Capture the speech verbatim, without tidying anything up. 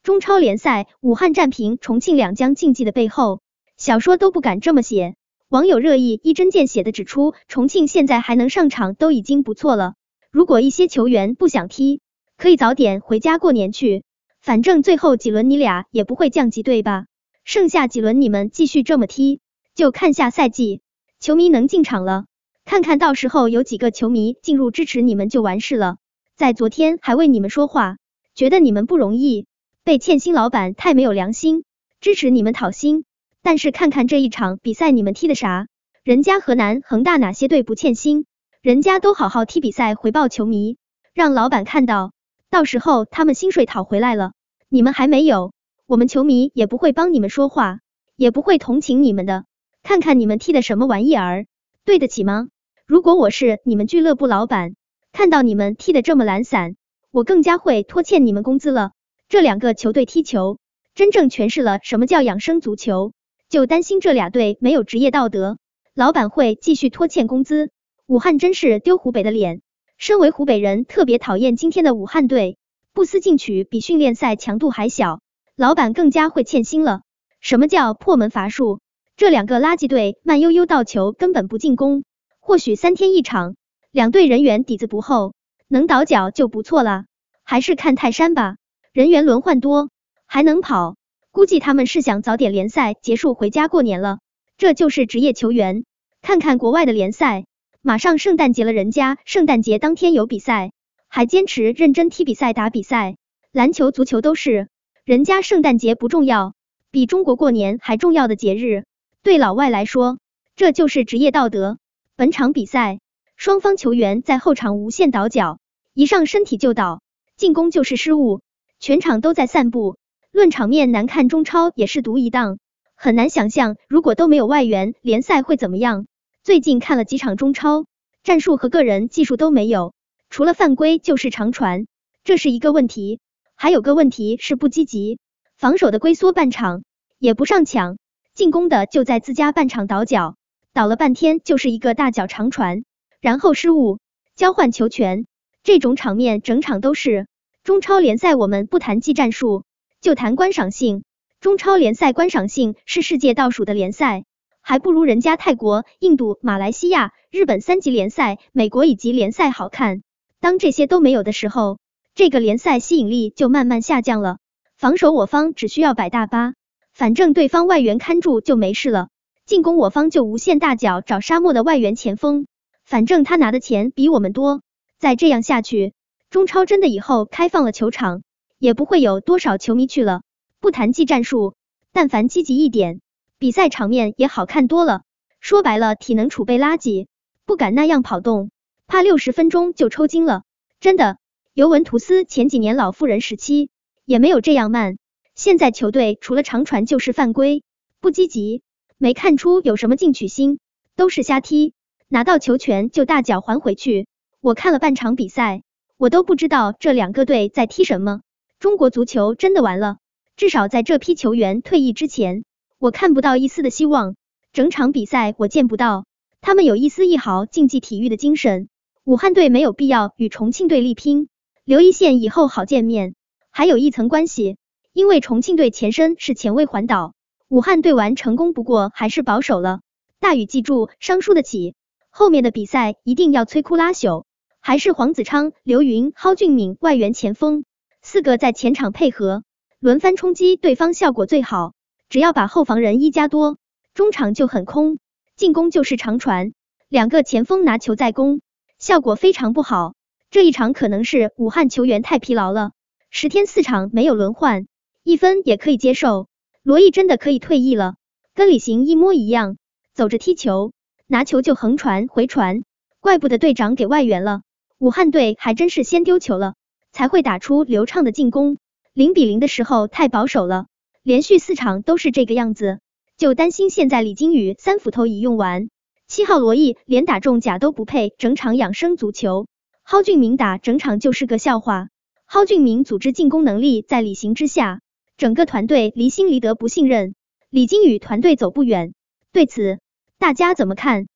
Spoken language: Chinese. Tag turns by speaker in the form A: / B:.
A: 中超联赛，武汉战平重庆两江竞技的背后，小说都不敢这么写。网友热议一针见血的指出，重庆现在还能上场都已经不错了，如果一些球员不想踢，可以早点回家过年去，反正最后几轮你俩也不会降级对吧？剩下几轮你们继续这么踢，就看下赛季球迷能进场了，看看到时候有几个球迷进入支持你们就完事了。在昨天还为你们说话，觉得你们不容易，被欠薪老板太没有良心，支持你们讨薪。但是看看这一场比赛你们踢的啥？人家河南恒大哪些队不欠薪？人家都好好踢比赛回报球迷，让老板看到，到时候他们薪水讨回来了，你们还没有，我们球迷也不会帮你们说话，也不会同情你们的。看看你们踢的什么玩意儿，对得起吗？如果我是你们俱乐部老板，看到你们踢的这么懒散，我更加会拖欠你们工资了。这两个球队踢球，真正诠释了什么叫养生足球。就担心这俩队没有职业道德，老板会继续拖欠工资。武汉真是丢湖北的脸，身为湖北人特别讨厌今天的武汉队，不思进取比训练赛强度还小，老板更加会欠薪了。什么叫破门乏术？这两个垃圾队慢悠悠到球根本不进攻，或许三天一场，两队人员底子不厚，能倒脚就不错啦。还是看泰山吧，人员轮换多，还能跑。估计他们是想早点联赛结束回家过年了，这就是职业球员。看看国外的联赛，马上圣诞节了，人家圣诞节当天有比赛，还坚持认真踢比赛打比赛，篮球足球都是，人家圣诞节不重要，比中国过年还重要的节日，对老外来说，这就是职业道德。本场比赛，双方球员在后场无限倒脚，一上身体就倒，进攻就是失误，全场都在散步。论场面难看，中超也是独一档，很难想象如果都没有外援，联赛会怎么样。最近看了几场中超，战术和个人技术都没有，除了犯规就是长传，这是一个问题。还有个问题是不积极，防守的龟缩半场，也不上抢，进攻的就在自家半场倒脚，倒了半天就是一个大脚长传，然后失误，交换球权，这种场面整场都是。中超联赛我们不谈技战术，就谈观赏性，中超联赛观赏性是世界倒数的联赛，还不如人家泰国、印度、马来西亚、日本三级联赛、美国乙级联赛好看。当这些都没有的时候，这个联赛吸引力就慢慢下降了。防守我方只需要摆大巴，反正对方外援看住就没事了，进攻我方就无限大脚找沙漠的外援前锋，反正他拿的钱比我们多。再这样下去，中超真的以后开放了球场，也不会有多少球迷去了。不谈技战术，但凡积极一点，比赛场面也好看多了。说白了，体能储备垃圾，不敢那样跑动，怕六十分钟就抽筋了。真的，尤文图斯前几年老妇人时期也没有这样慢，现在球队除了长传就是犯规，不积极，没看出有什么进取心，都是瞎踢，拿到球权就大脚还回去。我看了半场比赛，我都不知道这两个队在踢什么。中国足球真的完了，至少在这批球员退役之前，我看不到一丝的希望。整场比赛我见不到他们有一丝一毫竞技体育的精神。武汉队没有必要与重庆队力拼，留一线以后好见面。还有一层关系，因为重庆队前身是前卫环岛，武汉队玩成功不过还是保守了。大禹记住，伤输得起，后面的比赛一定要摧枯拉朽。还是黄子昌、刘云、蒿俊闵外援前锋四个在前场配合，轮番冲击对方效果最好。只要把后防人一加多，中场就很空，进攻就是长传，两个前锋拿球在攻，效果非常不好。这一场可能是武汉球员太疲劳了，十天四场没有轮换，一分也可以接受。罗毅真的可以退役了，跟李行一模一样，走着踢球，拿球就横传回传，怪不得队长给外援了。武汉队还真是先丢球了，才会打出流畅的进攻。零比零的时候太保守了，连续四场都是这个样子，就担心现在李金羽三斧头已用完，七号罗毅连打中甲都不配整场养生足球，蒿俊闵打整场就是个笑话。蒿俊闵组织进攻能力在李行之下，整个团队离心离德不信任，李金羽团队走不远。对此大家怎么看？